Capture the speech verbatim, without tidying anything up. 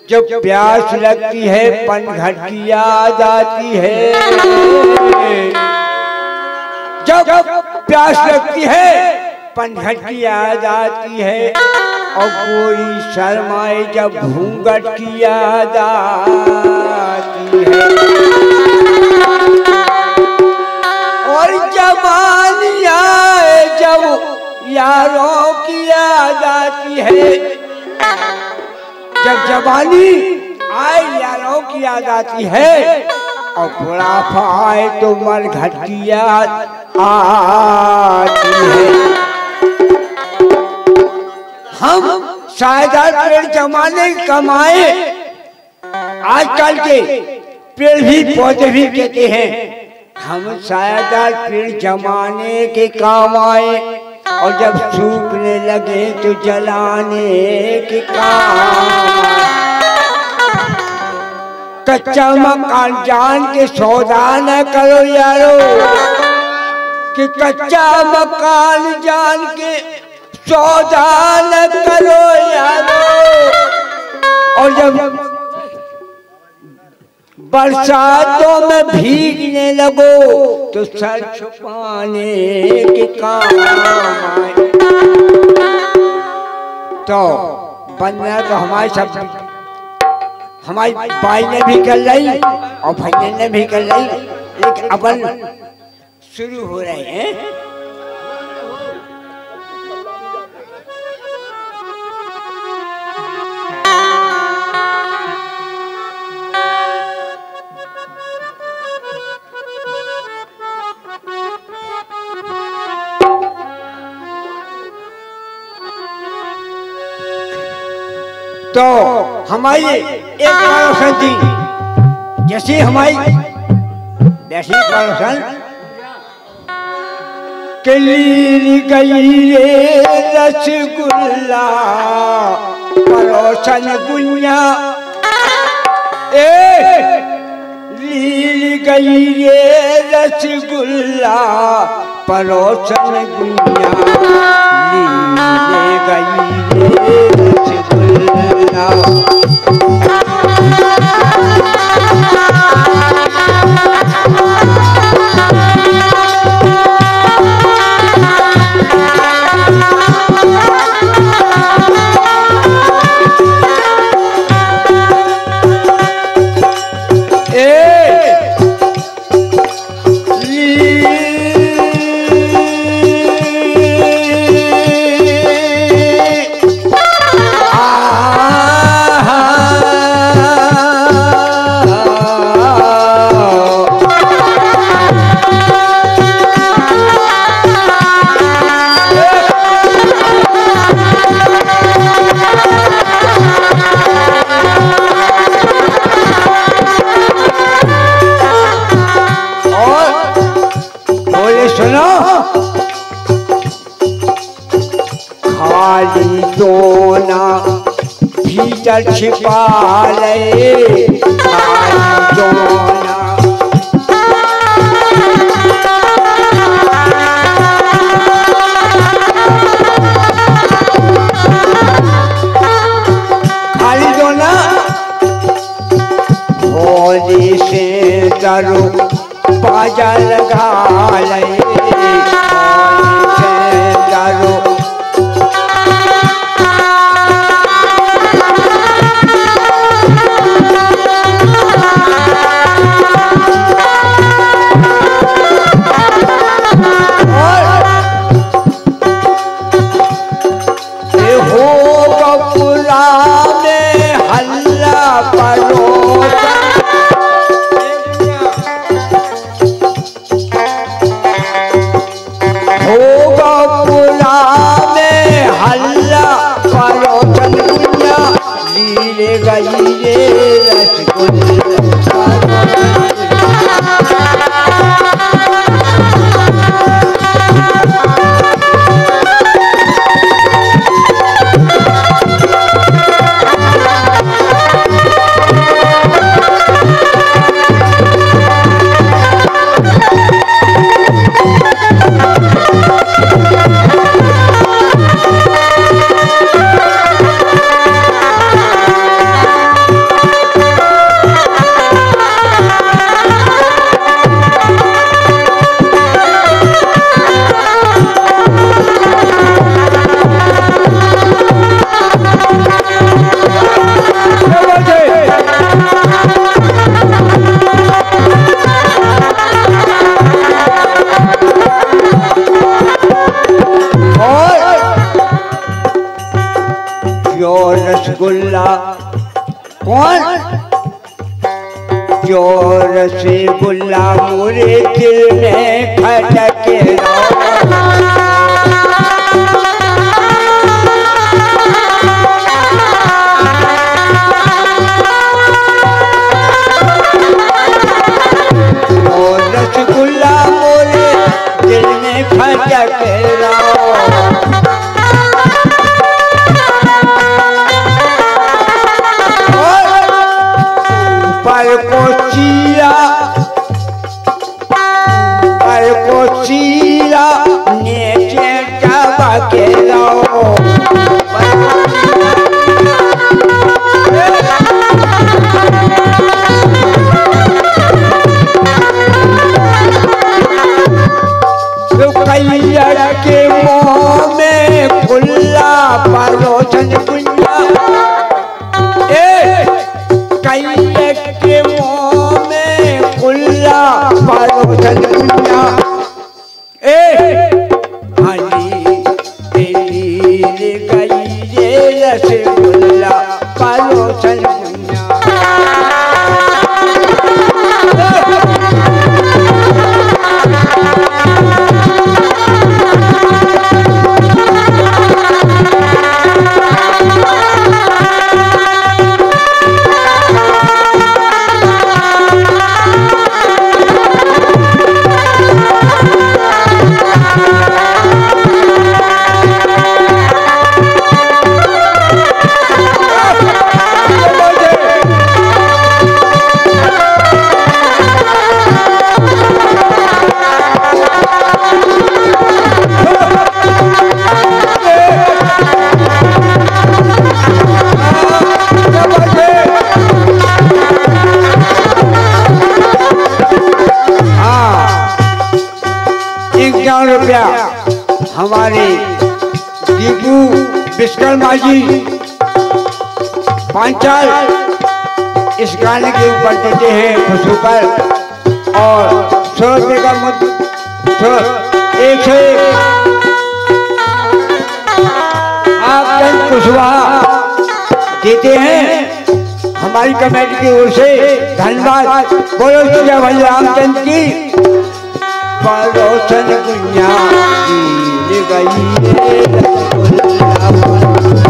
जब प्यास लगती है पनघट की याद आती है, जब प्यास लगती है पनघट की याद आती है, और कोई शर्माए जब घूंघट की याद आती है, और जवानी आए जब यारों की याद आती है, जब जवानी आए यारों की याद आती है, और बुढ़ापा आए तो मरघट की याद आती है। हम सायदार पेड़ जमाने कमाए, आजकल के पेड़ भी पौधे भी कहते हैं हम सायदार पेड़ जमाने के काम आए, और जब सूखने लगे तो जलाने के काम। कच्चा मकान जान के सौदा न करो यारो, कि कच्चा मकान जान के सौदा न करो यारो, और जब बरसातों में भीगने लगो तो सर छुपाने के काम आए। तो बनना तो हमारे सब, हमारी बाई ने भी कर ली और भैया ने भी कर ली, लेकिन अपन शुरू हो रहे हैं। तो हमारी एक पड़ोसन थी, जैसी हमारी वैसी पड़ोसन, कली गई रे रसगुल्ला पड़ोसन गुनिया, ए लील गई रे रसगुल्ला पड़ोसन गुनिया, लील गई रे रसगुल्ला। खाली दोना भीतर छिपा ले, खाली दोना खाली दोना होली से डरो बाजा लगा ले, होली से डरो जो रसगुल्ला कौन जो रसगुल्ला मोरे दिल में खटके रसगुल्ला मोरे दिल में खटके पर को चीरा पर को चीरा नीचे दबा के लाओ कैया के मुँह में खुला परोसन कुंजा ए कैया के मुँह में खुला परोसन कुंजा ए हनी तेरी गई रे रसगुल्ला परोसन कुंजा रुपया हमारे दीपू विश्वकर्मा जी पांचाल इस गाने के ऊपर देते हैं खुशबू पर और सौ रुपये का मुद्दा एक सौ एक आप चंद कुशवाहा देते हैं हमारी कमेटी की ओर से धन्यवाद। बोलो श्री भाई रामचंद की परोसन कुंजा गई